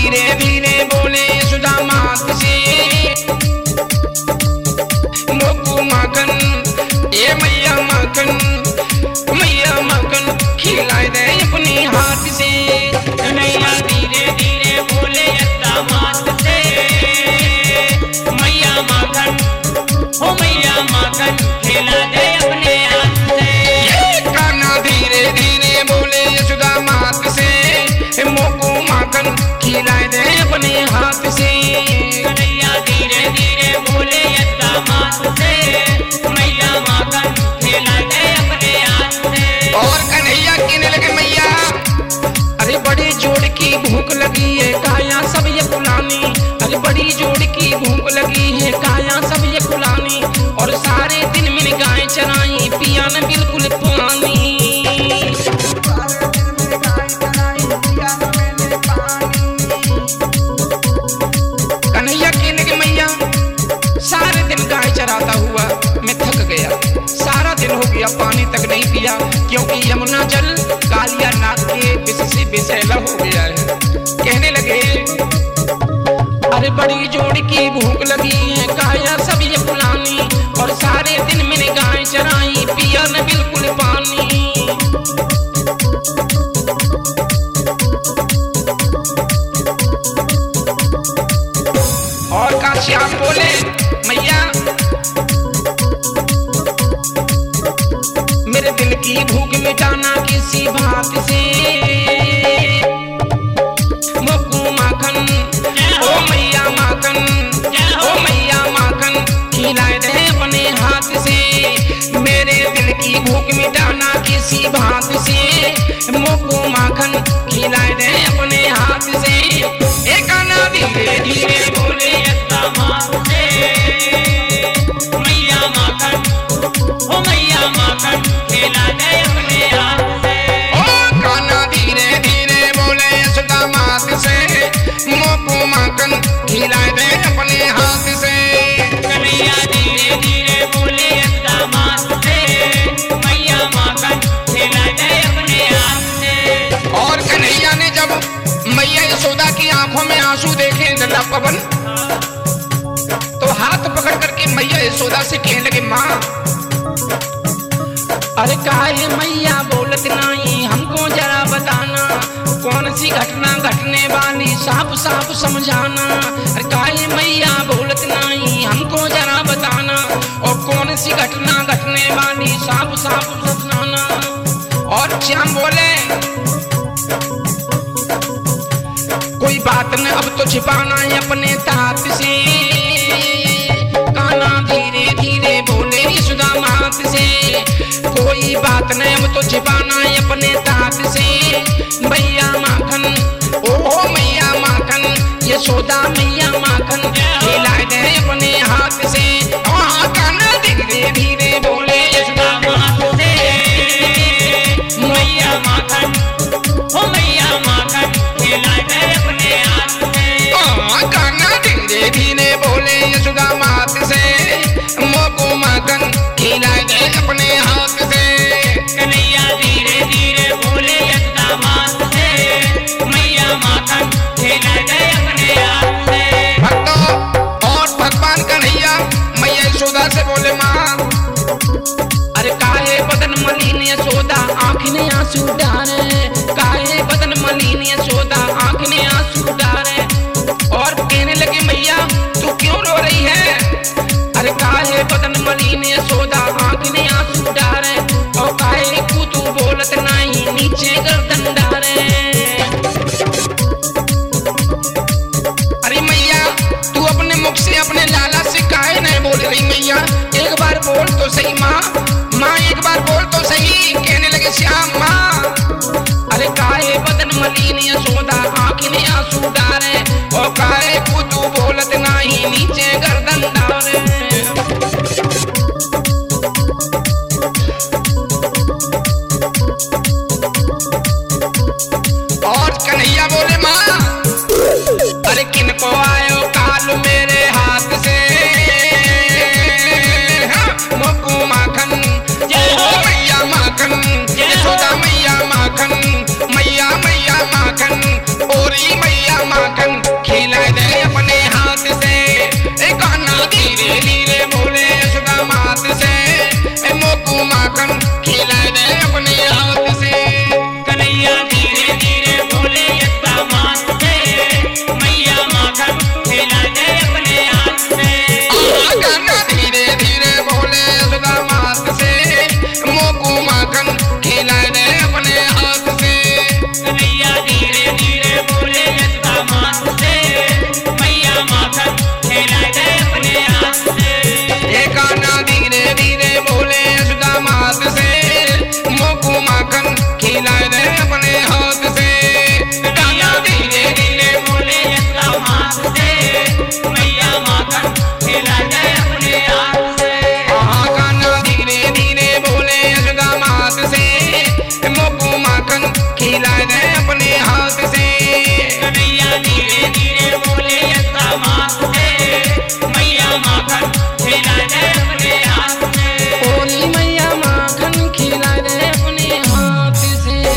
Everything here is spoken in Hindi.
धीरे धीरे बोले यशोदा मात से, मोकू माखन ये मैया माखन खिलाए दे अपने हाथ से। कन्हैया धीरे धीरे बोले यशोदा मात से, मैया माखन हो मैया माखन खिला दे अपने हाथ से। कान्हा धीरे धीरे बोले यशोदा मात से, मोकू माखन खिलाए दे अपने हाथ से। कन्हैया धीरे धीरे बोले यशोदा मात से, मैया माखन खिला दे अपने हाथ से। और कन्हैया कहने लगे मैया अरे बड़ी जोड़ की भूख लगी है काया सब ये पुलानी, अरे बड़ी जोड़ की भूख लगी है काया सब ये पुलानी, और सारे दिन मैंने गाय चराई पिया न बिल्कुल पानी। कन्हैया कहने लगे मैया सारे दिन गाय चराता हुआ मैं थक गया, सारा दिन हो गया पानी तक नहीं पिया, क्योंकि यमुना जल कालिया नाग के विष से विषैला हो गया है। कहने लगे अरे बड़ी जोड़ की भूख लगी है काया सब ये पुलानी, और सारे दिन मैंने गाय चराई पिया न बिल्कुल पानी। और काश्याप बोले मैया मेरे दिल की भूख मिटाना किसी बात से, मोकू माखन ओ मैया माखन खिलाए दे अपने हाथ से। मेरे दिल की भूख मिटाना किसी बात से, मोकू माखन खिलाए दे अपने हाथ से। एक कान्हा धीरे धीरे बोले यशोदा मात से, मैया माखन हो मैया माखन खिला दे अपने हाथ से। ओ कान्हा धीरे धीरे बोले यशोदा मात से, मोकू माखन खिलाए दे अपने हाथ से। कन्हैया धीरे धीरे बोले यशोदा मात से, मैया माखन खिला दे अपने हाथ से। और कन्हैया ने जब मैया यशोदा की आंखों में आंसू देखे गला पवन, तो हाथ पकड़ करके मैया यशोदा से कहने लगे माँ अरे काहे मैया बोलत नहीं हमको जरा बताना, कौन सी घटना घटने वाली साफ साफ समझाना। अरे काहे मैया बोलत नहीं हमको जरा बताना, और कौन सी घटना घटने वाली साफ साफ समझाना। और श्याम बोले कोई बात न अब तो छिपाना है अपने तात से। कान्हा धीरे धीरे बोले यशोदा मात से, कोई बात न अब तो छिपाना है अपने तात से। मैया माखन ओ मैया माखन यशोदा मैया माखन खिलाए दे अपने हाथ से। कान्हा धीरे धीरे बोले यशोदा मात से, मैया माखन हो मैया माखन खिला दे अपने हाथ से। कान्हा धीरे धीरे बोले यशोदा मात से, मोकू माखन खिलाए दे अपने हाथ से। कन्हैया धीरे धीरे बोले यशोदा मात से, मैया माखन खिला दे अपने हाथ से। भक्तों और भगवान कन्हैया मैया यशोदा से बोले माँ अरे काहे बदन मलिन यशोदा आँख ने आंसू डाले, काहे बदन मलिन यशोदा आँख ने आंसू डाले। और कहने लगे मैया तू क्यों रो रही है, अरे काहे बदन मलिन यशोदा आँख ने आंसू डाले, और काहे को तू बोलत नहीं नीचे गर्दन डाले। अरे मैया तू अपने मुख से अपने लाला से काहे नहीं बोल रही मैया, एक बार बोल तो सही माँ, माँ एक बार बोल तो सही। कहने लगे श्याम माँ मोकू माखन खिलाए दे अपने हाथ से। कन्हैया धीरे धीरे बोले यशोदा मात से, मैया माखन खिलाए दे अपने हाथ से। कान्हा धीरे धीरे बोले यशोदा मात से, मोकू माखन खिलाए दे अपने हाथ से। कन्हैया धीरे धीरे बोले यशोदा मात से, मैया माखन खिलाए दे अपने हाथ से। कान्हा धीरे धीरे बोले यशोदा मात से, मोकू माखन खिलाए दे अपने हाथ से। कन्हैया धीरे धीरे बोले यशोदा मात से, मैया माखन खिलाए दे अपने हाथ से। कान्हा धीरे धीरे बोले यशोदा मात से, मोकू माखन खिलाए दे